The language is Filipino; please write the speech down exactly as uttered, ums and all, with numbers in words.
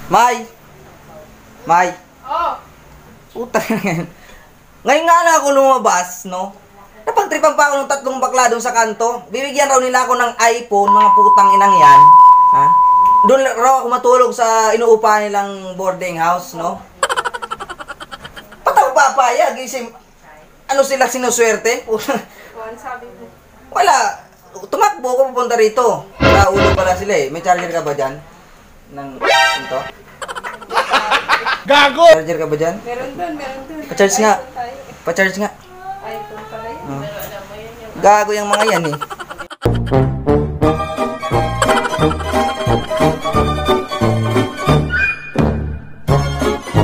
May! May! Oh! Puta na yan. Ngayon nga lang ako lumabas, no? Napagtripan pa ako ng tatlong bakla doon sa kanto. Bibigyan raw nila ako ng iPhone, mga putang inang yan. Ha? Doon raw ako matulog sa inuupahan nilang boarding house, no? Ba't ako papayag? Isim, ano sila sinuswerte? Kuhan, sabi mo. Wala. Tumakbo ako pupunta rito. Sa ulo pala sila eh. May charger ka ba dyan? Nang, ito? Gago! Charger ka ba dyan? Meron doon, meron doon. Pa-charge nga. iPhone tayo. Pa-charge nga. iPhone pala yun. Oh. Gago yung mga yan eh.